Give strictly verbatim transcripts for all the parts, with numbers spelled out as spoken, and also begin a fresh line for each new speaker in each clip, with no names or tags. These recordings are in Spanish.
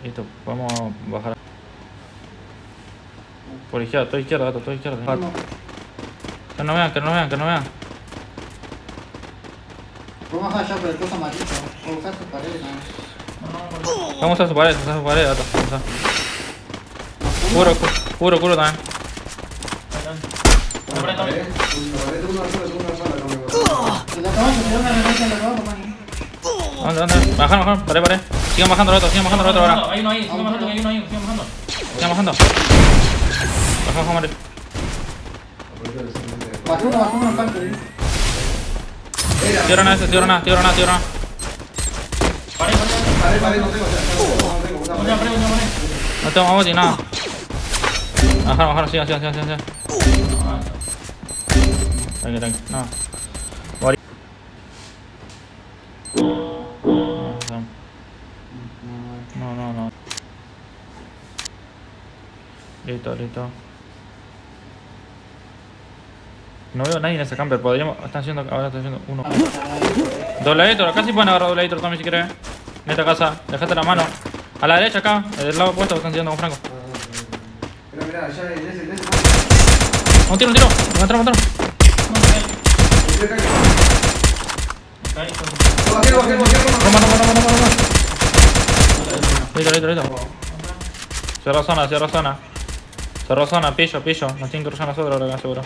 Listo, podemos bajar. Por izquierda, todo izquierda, gato, todo izquierda. Que no vean, que no vean, que no vean.
Vamos a bajar ya por el coso amarillo. Vamos a usar sus paredes.
Vamos a usar su pared, usar su pared, gato. Curo, curo, curo también. ¿Dónde, dónde? Bajaron, bajaron, pared, pared. Sigan bajando el otro, sigan bajando el otro ahora.
Hay uno ahí, sigan bajando, hay uno ahí, sigan bajando.
Sigan bajando. Bajamos, amarillo.
Bajó uno, bajó uno, falta.
Tiro nada, tiro nada, tiro nada, tiro nada.
Pare, pare, pare, no tengo, no tengo, no tengo.
No tengo más ni nada. Bajaron, bajaron, sigan, sigan, sigan, sigan. Tranqui, tranqui, no. No, no, no. Listo, listo. No veo a nadie en ese camper, podríamos. Están haciendo. Ahora están haciendo uno. Doble editor, acá sí pueden agarrar doble editor también si querés. En esta casa, dejate la mano. A la derecha acá, del lado opuesto están haciendo con Franco.
Mira, mira, allá en ese, en ese.
Un tiro, un tiro. Me entraron, me entraron. Roma, Roma, Roma, Roma, Roma. Listo, listo, listo. Cierra zona, cierra zona. Cerró zona, pillo, pillo. Nos tienen que cruzar nosotros ahora, seguro.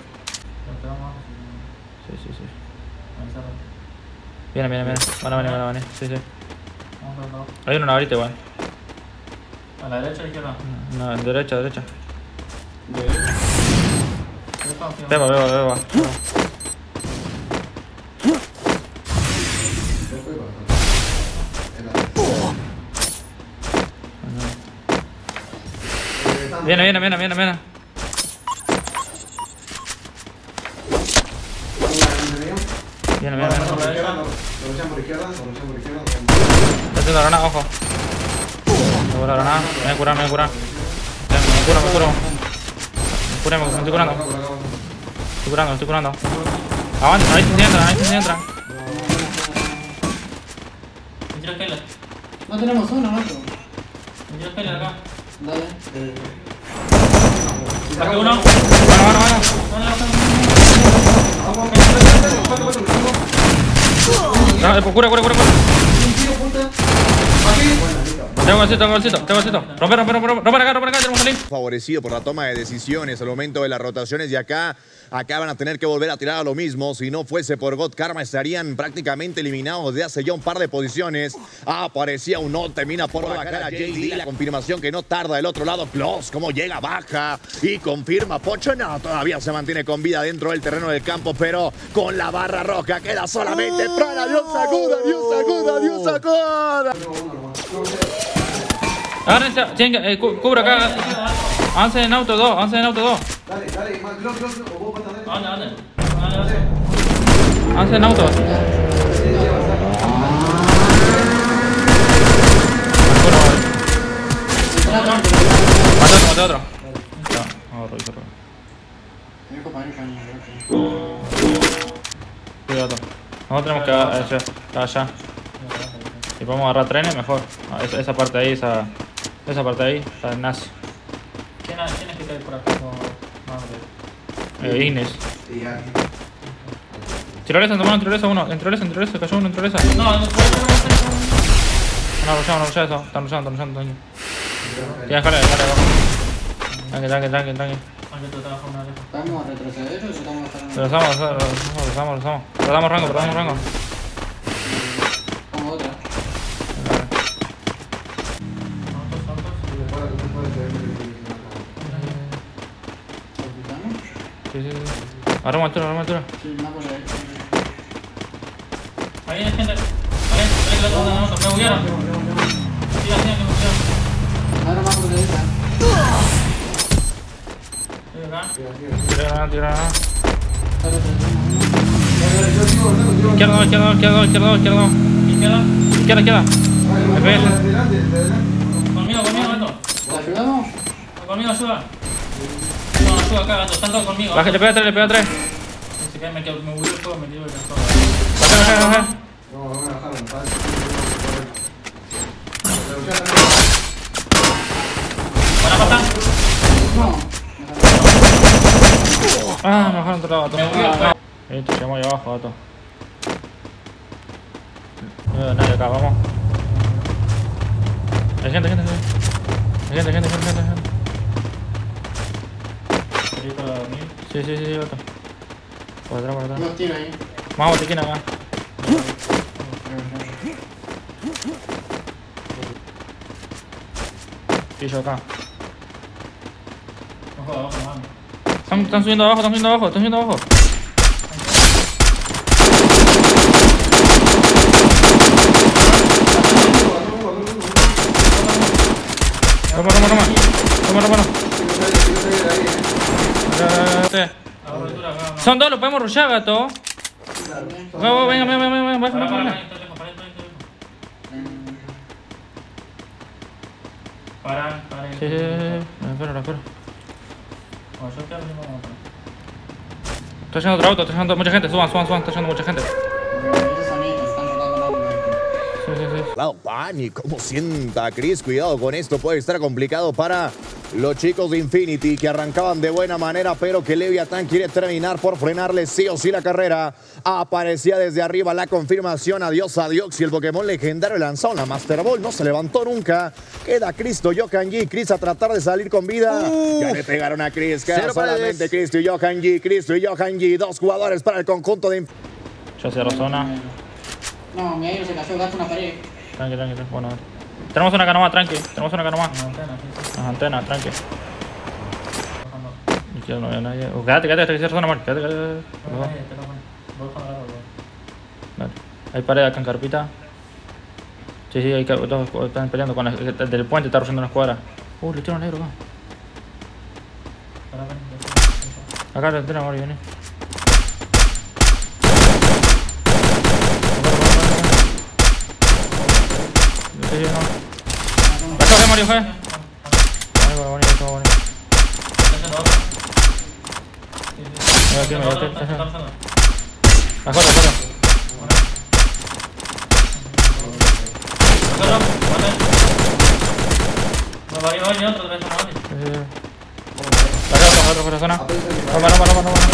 Sí, sí, sí. Viene, viene, viene. Van a venir, van a venir. Sí, sí. Hay uno en la varita igual.
¿A la derecha o a la izquierda?
No, en derecha, derecha. Beba, beba, beba. Viene, viene, viene, viene, viene. Viene, viene, viene.
Por izquierda, por izquierda.
Está haciendo granada, ojo. Me cura granada. Me voy a curar, me voy a curar. Me curo, me curo. Me curé, me estoy curando. Estoy curando, me estoy curando. Avanza, ahí se entran, ahí se entran.
Me tiro Skyler.
No tenemos uno, macho.
Me tiro Skyler acá.
Dale.
Saqué uno.
Bueno, bueno, bueno. No, cura, cura, cura, cura. Tengo golcito, tengo golcito, tengo golcito. Rompe, rompe, rompe, rompe acá, rompe acá, tenemos que salir.
Favorecido por la toma de decisiones al momento de las rotaciones y acá acaban a tener que volver a tirar a lo mismo. Si no fuese por God Karma estarían prácticamente eliminados de hace ya un par de posiciones. Ah, aparecía un no, termina por bajar a J D. La confirmación que no tarda del otro lado. Close, como llega, baja y confirma. Pocho no, todavía se mantiene con vida dentro del terreno del campo, pero con la barra roja queda solamente Prana. Dios sacuda, Dios sacuda, Dios sacuda.
Agárrense, tienen que, eh, cu cubra acá. Avance en auto dos, avance en auto dos.
Dale, dale, más glock, glock, glock, o vos vas a dar.
¿Dónde, dónde? ¿Dónde, dónde?
Avance en auto. Mate otro, mate otro. Ya, vamos a revisar. Cuidado. Nosotros tenemos que allá, allá. Si podemos agarrar trenes, mejor. Ah, esa, esa parte ahí, esa, esa parte ahí, está en nazi.
¿Quién es que cae por acá? No,
Eh, Ignis. Tirolesa, tomamos tirolesa uno. En tirolesa, en tirolesa, cayó uno en tirolesa.
no, no, no, no,
No, rushamos, no rushamos eso. Están rushando, están rushando, tranqui. Tira, jale, jale, abajo. Tranqui, tranqui, tranqui, tranqui.
¿Vamos a retroceder o estamos bajando?
Rozamos, rozamos, rozamos, rozamos. Perdamos rango, perdamos rango.
Como otra.
Sí, sí, sí. Agarramos altura, agarramos altura.
Sí, más por ahí.
ahí hay gente. Ahí, ahí que lo otro, no, me buguearon. Siga, siga, que me buguearon.
Ahora más por ahí.
Estoy acá.
Tira granada, tira granada.
Sale
Izquierda, izquierda, izquierda, izquierda, izquierda.
Izquierda.
Izquierda, izquierda. F P S.
Conmigo, conmigo, gato.
¿Te ayudamos?
Conmigo, ayuda. No, ayuda acá, gato. Están todos conmigo.
Baja, le pega tres, le pega tres.
Se cae, me quedo, me bugueó el juego, me tiró el juego.
Baja, baja, baja.
No, no me bajaron, padre.
Ah, me bajaron otro lado, gato.
Me bugueo.
Listo, llegamos ahí abajo, gato. No veo nadie acá, vamos. Hay gente, gente, gente. Hay gente, gente, gente, gente, gente. Sí, sí, sí, gato. Por atrás, por atrás.
Dos tiros ahí.
Vamos, botiquín acá. Pillo acá.
Ojo, abajo, mano.
Están, están subiendo abajo, están subiendo abajo, están subiendo abajo. Toma, toma, toma. Toma, toma, toma. Son dos, lo podemos rushear, gato. Venga, venga, venga, venga, venga,
Para,
venga,
para,
venga.
para, estoy lejos, para, estoy lejos. Para, para.
Sí, sí, sí, sí. Me espero, me espero.
Bueno, yo quedo mismo como otro.
Está llegando otro auto, está llegando mucha gente. Suban, suban, suban, está llegando mucha gente.
Esos sonidos están tocando la luna.
Sí, sí, sí.
Lado Pani, ¿cómo sienta Chris? Cuidado con esto, puede estar complicado para los chicos de Infinity que arrancaban de buena manera, pero que Leviathan quiere terminar por frenarle sí o sí la carrera. Aparecía desde arriba la confirmación. Adiós, adiós. Y el Pokémon legendario lanzó una Master Ball, no se levantó nunca. Queda Cristo, Johan G. Chris a tratar de salir con vida. Uh, ya le pegaron a Chris. Queda solamente Cristo y Johan G. Cristo y Johan G. Dos jugadores para el conjunto de Infinity.
Yo cierro zona.
No, mi aire se cayó, gasto una pared.
Tranqui, tranqui, tranqui. Bueno, tenemos una acá nomás, tranqui. Tenemos una acá nomás.
Una antena, sí, sí.
Las antenas, tranqui.
Bajando.
Izquierda no veo a nadie. Uh, quédate, quédate, hasta que cierre zona, amor. Quédate, quédate.
No,
quédate.
nadie, te lo pongo. Voy bajando la agua,
Dale. Hay pared acá en carpita. Sí, sí, hay que, todos están peleando con la, del puente, está rushando una escuadra. Uh, le tiro un negro acá.
Para, para.
Acá la antena, amor, vení. Sí, sí, no. La coge, Mario, coge. Ahí, bueno, bonito, todo bonito.
¿Está haciendo otro? Sí, sí.
Me voy a tirar, me voy a
Está
tirar.
está usando.
La corre, la corre.
Otro, vale. No, va a ir, va a ir otro, otra vez, no, vale.
Sí, sí, sí. La corre, otro, otro, zona. Toma, toma, toma, toma.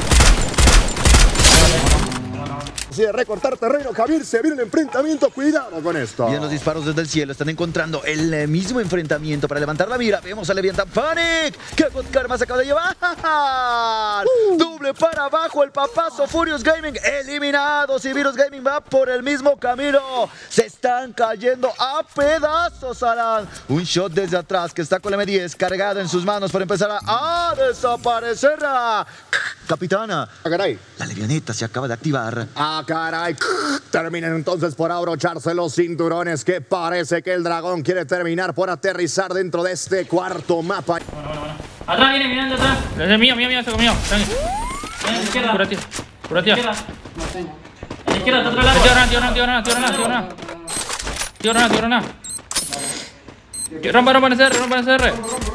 Así de recortar terreno, Javier, se viene el enfrentamiento, cuidado con esto.
Y en los disparos desde el cielo están encontrando el eh, mismo enfrentamiento para levantar la mira. Vemos a Leviathan Panic, que God Karma se acaba de llevar. Uh. Doble para abajo, el papazo Furious Gaming eliminados y Virus Gaming va por el mismo camino. Se están cayendo a pedazos, Alan. Un shot desde atrás que está con la M diez cargada en sus manos para empezar a, a desaparecer. Capitana,
Ah, caray.
la Levianeta se acaba de activar.
Ah, caray. Terminan entonces por abrocharse los cinturones, que parece que el dragón quiere terminar por aterrizar dentro de este cuarto mapa.
Bueno, bueno, bueno. Atrás viene, mirando atrás.
Es mío, mío, mío, ese es mío. Tranqui.
Viene a la izquierda.
Cura, tío. Cura, tío.
Izquierda.
No tengo.
A la izquierda, está atrás
Tío,
del agua.
Rana, tío, Rana, tío, Rana, tío, Rana, tío, Rana. Tío, Rana, tío, Rana. Rompa, rompa en ese R, rompa en ese R.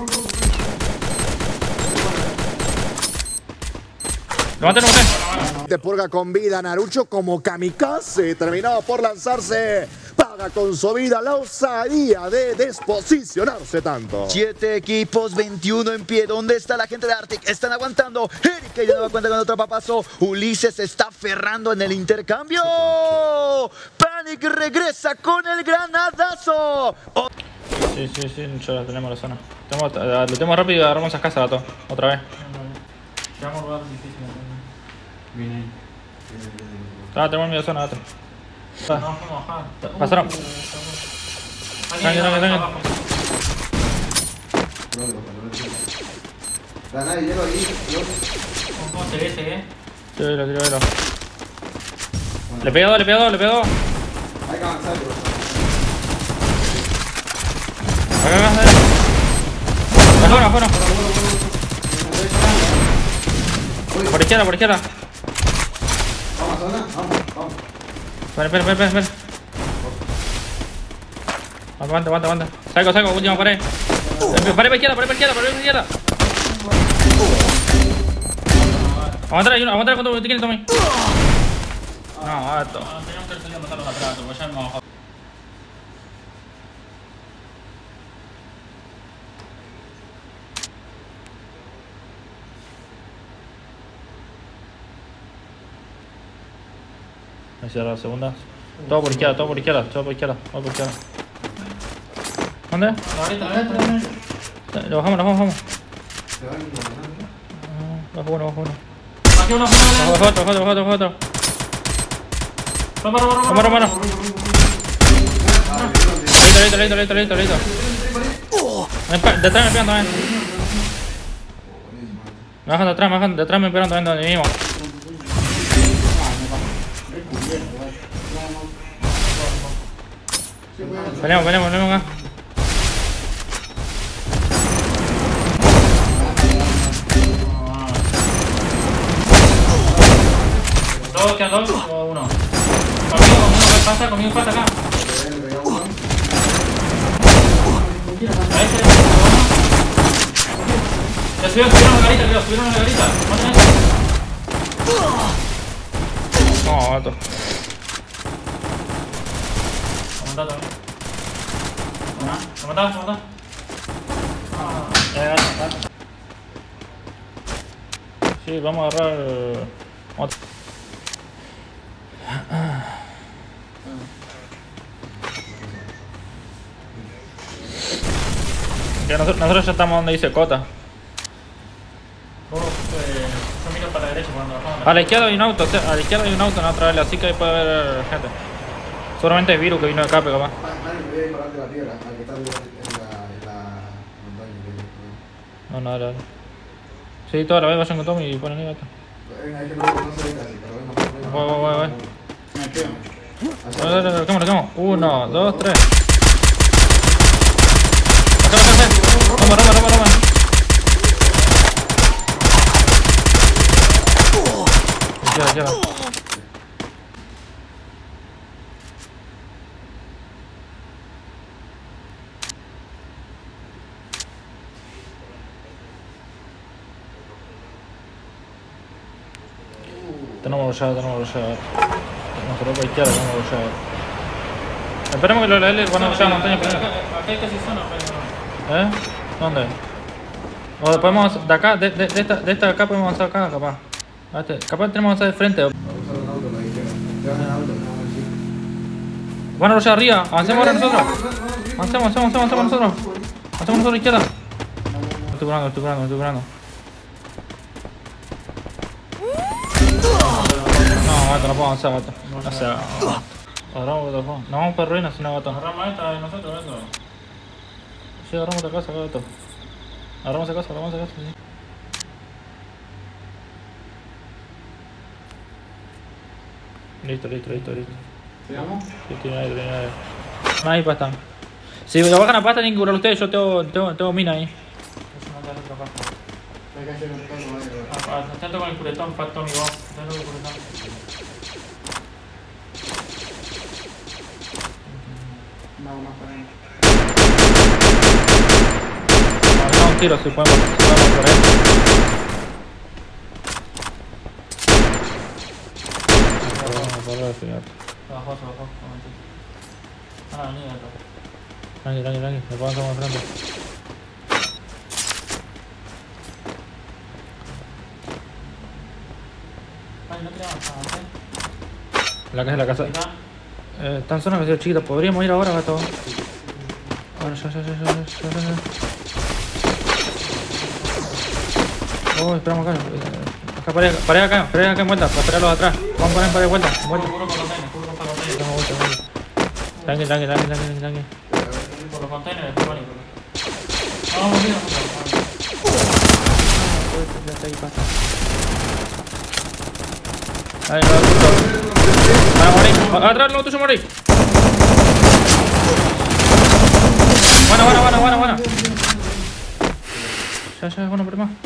Levante, levante.
De purga con vida, Narucho como kamikaze, terminado por lanzarse. Paga con su vida la osadía de desposicionarse tanto.
Siete equipos, veintiuno en pie. ¿Dónde está la gente de Arctic? Están aguantando. Erika ya no da cuenta con otro papazo. Ulises se está aferrando en el intercambio. Panic regresa con el granadazo. Oh.
Sí, sí, sí, yo la tenemos la zona. Tenemos, lo tenemos rápido y agarramos esas casas, gato. Otra vez.
Llegamos a lugares difíciles.
Viene ahí.
Ah, tenemos mi zona, gato.
No, vamos a bajar.
Pasaron.
Alguien
Tranqui, tranqui,
abajo.
Granada y hielo ahí.
¿Cómo se ve? ¿Se ve?
Sí, lo tiro, lo. Le pego, le pego, le pego.
Hay que avanzar, bro.
Acá, acá, acá. Afuera, afuera. Por izquierda, por izquierda.
Vamos, zona. Vamos, vamos.
Espera, espera, espera, espera. Aguanta, aguanta, aguanta. Salgo, salgo, última pared. Pared para izquierda, pared para izquierda, pared para izquierda. Aguantar, aguantar cuando te quieren, Tommy. No, gato.
No, teníamos que salir a matarlos atrás, porque ya hemos bajado.
cierra la segunda. Todo por izquierda, todo por izquierda, todo por izquierda, todo por izquierda. ¿Dónde?
Ahorita, ahorita, ahorita.
Lo bajamos, lo bajamos, bajamos.
Se van a
Ah, Bajo uno, bajo uno.
Aquí uno,
Bajo
uno,
otro, bajo otro, bajo otro, bajo otro.
Ropa, ropa, ropa.
Vamos, hermano. Listo, listo, listo, listo, listo, listo. Me pe- Detrás me pegan también. Me bajan de atrás, me bajan de atrás, me pegan también donde mismo. Peleamos, peleamos, peleamos acá.
Dos, quedan dos o uno. Conmigo, conmigo, ¿qué pasa? Conmigo pasa acá. A ese, ya subieron, subieron la garita, creo, subieron la garita. Maten a ese.
No, gato.
Lo matás también. Lo matás, lo matás.
Eh, gato, gato. Sí, vamos a agarrar otro. Que nosotros, nosotros ya estamos donde dice Cota.
Vos, eh, yo miro para la derecha cuando bajamos.
A la izquierda hay un auto, o sea, a la izquierda hay un auto en la otra área, así que ahí puede haber gente. Seguramente es Virus que vino de acá, pero capaz.
Nadie me voy a disparar de la piedra, al que está en la, en la montaña.
No, no, dale. Sí, toda la vez vayan con Tommy y ponen ahí gato.
Venga, es que no, no se ve casi, pero venga,
Voy, voy, voy, voy.
Me quedo.
Dale, dale, dale, cámara, cámara. Uno, dos, tres. Acá, acá, acá. Roma, Roma, Roma, Roma. Izquierda, izquierda. Tenemos ya, tenemos ya. Tenemos ropa izquierda, tenemos ya. Esperemos que los L van a usar la montaña primero.
Acá hay casi zona, pero...
¿Eh? ¿Dónde? O podemos, de acá, de, de, de esta, de esta de acá podemos avanzar acá, capaz. A este, capaz tenemos que avanzar de frente.
Vamos a usar un auto, la izquierda. Se van en auto, no, sí.
Bueno, allá arriba, avancemos ahora nosotros. Avancemos, avancemos, avancemos, avancemos nosotros. Avancemos nosotros a la izquierda. Me estoy curando, me estoy curando, me estoy curando. No, gato, no puedo avanzar, gato. O sea, agarramos gato. No vamos para ruinas, sino gato.
Agarramos esta de nosotros, esto.
Sí, agarramos la casa, gato. Agarramos la casa, agarramos la casa, sí. Listo, listo, listo, listo.
¿Sigamos?
Sí, tiene aire, tiene aire. No hay pasta. Si lo bajan a pasta tienen que curar ustedes, yo tengo, tengo, tengo mina ahí.
Eso no te hace trabajo.
Hay que hacer un tono, ¿vale?
Ah, ah, atento con el curetón, para Tommy, vos. Atento con el curetón.
Vamos más para adentro.
Vamos a un tiro si podemos, si podemos por ahí. Vamos a correr, fíjate.
Se bajó, se bajó. Un momentito. Ah, ni gato.
Tranqui, tranqui, tranqui, me puedo hacer más frente.
Ay, no quería avanzar, ¿eh?
La casa, la casa.
Acá.
Eh, está en zona que sea chiquita, podríamos ir ahora, gato. Ahora, ya, ya, ya, ya, ya, ya, ya. Oh, esperamos acá. eh, Acá, paré, paré acá, paré acá en vuelta, para esperarlos atrás. Vamos a poner para de vuelta, en vuelta.
Cubro por container, cubro por container.
Damos vuelta, vuelta. Tranqui, tranqui, tranqui, tranqui, tranqui.
Por los containers, después van y por los... Vamos, mira,
Ya está ahí, pasa. Ahí, no, no. Van a morir. Atrás, lo tuyo, morir. Buena, buena, buena, buena, buena. Ya, ya, bueno, por más.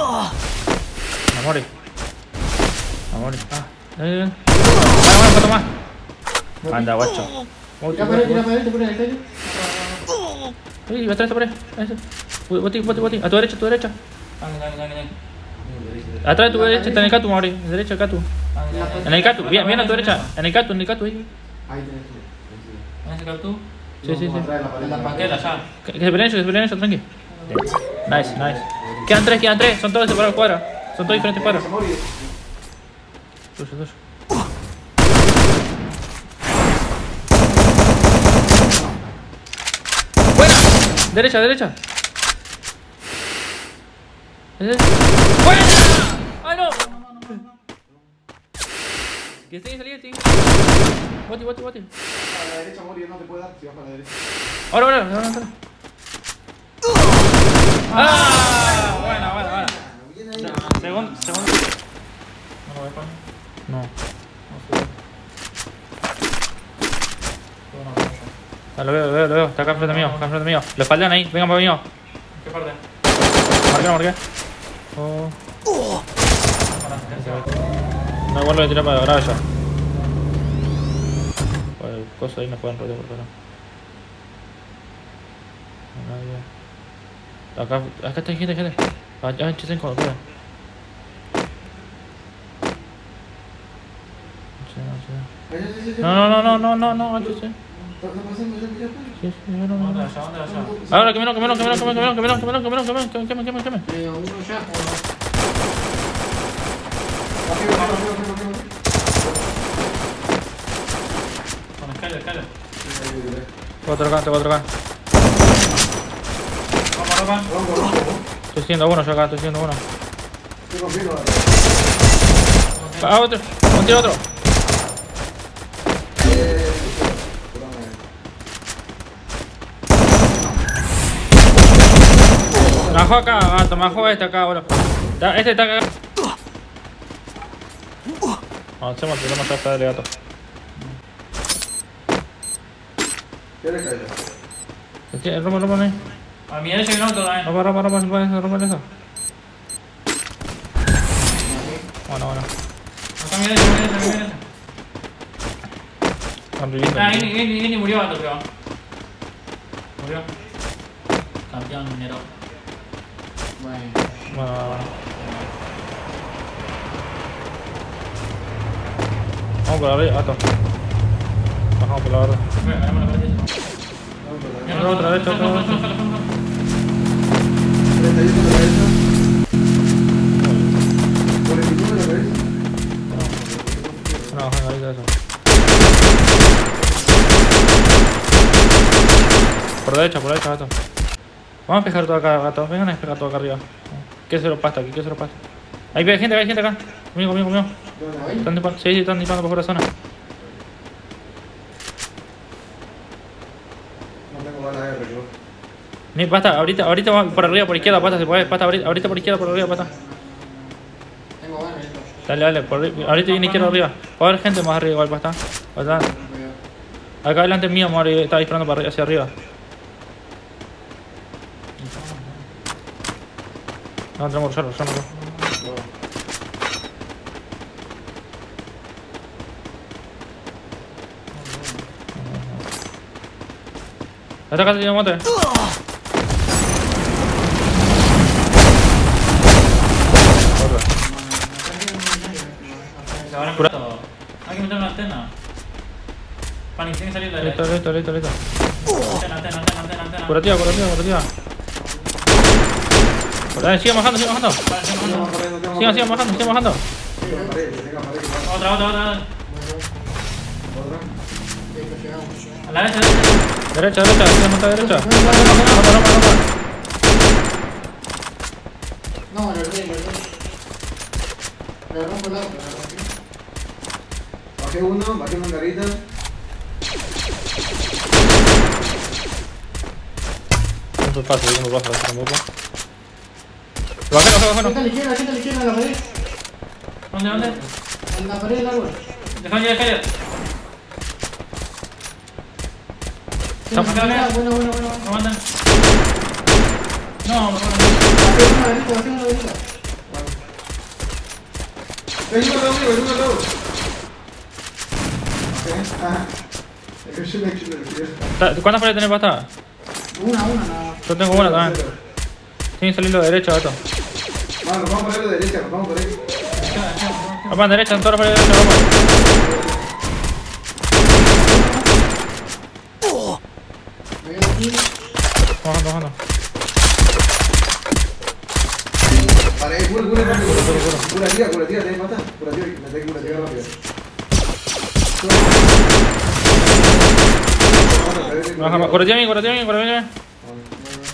A morir. A morir. Ah, dale, dale. Buena, buena, cuatro más. Anda, guacho.
Tira para adentro, tira para adentro, por el techo.
Uy, atrás, por ahí. Boti, boti, boti. A tu derecha, a tu derecha.
Dale, dale, dale, dale.
Atrás de tu derecha está en el Catu, Mauri. Derecha, Catu.
Dale, dale.
En el Catu, bien, bien a tu derecha. En el Catu, en el Catu ahí.
Ahí tenés tú.
¿Vas a sacar tú?
Sí, sí, sí.
Vamos atrás de la pared.
En la panqueta, ya.
Que, que se peleen ellos, que se peleen ellos, tranqui. Nice, nice. Quedan tres, quedan tres. Son todos separados cuadras. Son todos diferentes cuadras. Tuyo, tuyo. Derecha, derecha. ¡Buena! ¡Ay, no! Que tiene que salir, tiene que salir. Boti, boti, boti.
A la derecha, Mori, no te puede dar si vas para la derecha.
Ahora, ahora, ahora, ahora. ¡Ah! Buena, buena, buena.
Bien ahí.
Segundo, segundo.
No lo ves, coño.
No.
No sé. Bueno, no sé.
Ah, lo veo, lo veo, lo veo. Está acá enfrente mío, acá enfrente mío. Lo espaldan ahí, vengan para mí.
¿En qué parte?
Marqué, marqué. Oh.
Para la asistencia.
No, igual lo voy a tirar para grabar ya. Por el coso ahí me pueden rodear por acá. No hay nadie. Acá, acá está gente, gente. Allá en Chisenko, acá. No, no, no, no, no, no, no, antes sí.
¿Está pasando ya, ya, ya?
Sí, sí, no, no,
¿Dónde
no.
allá? ¿Dónde allá?
Ahora, que menos, que menos, que menos, que menos, que menos, que menos, que menos, que menos, que menos, que menos, que menos, que menos.
Eh, uno ya.
Arriba, arriba, arriba, arriba, arriba.
Con Skyler, Skyler.
Otro acá, tengo otro acá.
Vamos, ropa.
Rompo, rompo.
Estoy siendo uno yo acá, estoy siendo uno.
Estoy contigo.
Ah, otro, un tiro otro.
Eh,
Me bajó acá, gato, me bajó este acá, boludo. Ya, este está acá. Avancemos, tiramos ya hasta el gato.
¿Qué le cae?
Este, rompe, rompe, ahí.
A mi derecha hay un auto también.
Rompe, rompe, rompe, rompe eso, rompe eso. Bueno, bueno.
Acá a mi derecha, a mi derecha, a mi derecha.
Están viviendo.
Ah, Ini, Ini, Ini murió, vato, creo. Murió. Campeón minero.
Bueno.
Bueno, bueno, bueno. Vamos por arriba, gato. Bajamos por la verdad.
Fue, ganamos la partida.
Otra, otra vez, otra vez.
treinta y uno de la derecha. cuarenta y nueve de la derecha.
No, venga, ahorita eso. Por derecha, por derecha, gato. Vamos a pegar todo acá, gato. Vengan a despegar todo acá arriba. ¿Qué se lo pasta aquí? ¿Qué se lo pasta? Ahí hay gente, hay gente acá. Conmigo, conmigo, conmigo.
¿Dónde?
Están disparando, sí, sí, están disparando por fuera de zona.
No tengo balas R, bro.
Ni pasta, ahorita, ahorita va por arriba, por izquierda, pasta, se puede, pasta, ahorita, ahorita por izquierda, por arriba, pasta.
Tengo ganas, esto.
Dale, dale, por, ahorita viene izquierda arriba. Va a haber gente más arriba igual, pasta. Pasta. Acá adelante mío, Mori, está disparando para arriba, hacia arriba. No, tenemos que usarlo, usarlo. Esta casa tiene monte.
Se van a curar todo. Hay que meter una antena. Pani, tiene que salir de la
Listo,
derecha.
listo, listo, listo.
Antena, antena, antena, antena, antena.
Curativa, curativa, curativa. Dale, sigan bajando, sigan bajando.
Vale, tengo
Tengo
uno.
pared, no tengo
Sigan,
pared.
sigan bajando, sigan bajando.
Tengo pared, tengo pared.
Otra, otra, otra.
Otra.
Listo, llegamos, llegamos.
A la derecha, derecha.
Derecha, derecha, sigan monta derecha. Rompa, rompa, rompa, rompa.
No, lo erré, lo erré. Le rompo el auto, le rompí.
Bajé uno, bajé una carita.
Un paso, un paso, un paso. Bajé, bajé, bajé.
Gente a la izquierda, gente a la izquierda, en la pared.
¿Dónde, dónde?
En la pared del árbol.
Dejame ya, Skyler.
Bueno,
Acá, acá.
bueno, bueno, bueno.
Aguanten. No, no, no.
Bajé una verita, bajé una verita.
Ven uno al lado mío, ven uno al lado. Ok, ajá. Es que yo me eché en el cielo.
¿Cuántas paredes tenés pasta?
Una, una, nada más.
Yo tengo una también. Tienen que salir lo de derecha, gato.
Vamos, nos vamos a poner la derecha, nos vamos por ahí.
Vamos a derecha, en todas las paredes de derecha, vamos.
Me quedo aquí.
Vamos, vamos, vamos.
Vale, cura, cura, cura, cura. Curativa, curativa, ¿tenés pata? Curativa, me tengo curativa rápida.
Baja, curativa bien, curativa bien, curativa bien.
Vale.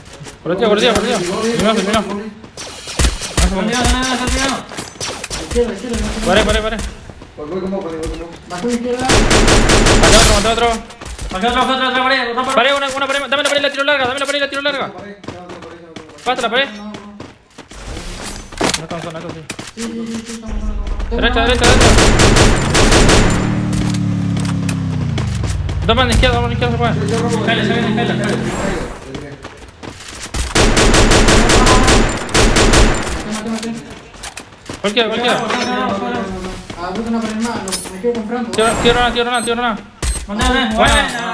Por el tío, por el tío, por el tío. Terminó, terminó.
Continúa, no, no, no, está tirando.
Izquierda, izquierda.
Pare, pare, pare.
Voy voy como, voy como.
Bajó izquierda.
Mate otro, mate otro.
Baja otra, baja otra, otra pared, otra pared.
Pare, una, una pared. Dame la pared y la tiro larga, dame la pared y la tiro larga.
Pared, no, no, pared, no, no, pared.
Pásate la pared.
No, no.
No estamos con la cosa.
Sí, sí, sí, sí, estamos con la-
Derecha, derecha, derecha. Dos para la izquierda, dos para la izquierda se puede.
Yo rompo con
Escala,
el-
se viene, escala, escala.
Mate, mate, mate.
Cualquiera, cualquiera.
Ah, busca una pared más, lo- me quedo con Franco.
Tiro, tiro nada, tiro nada, tiro nada.
Mande, mande.
Buena.
Buena.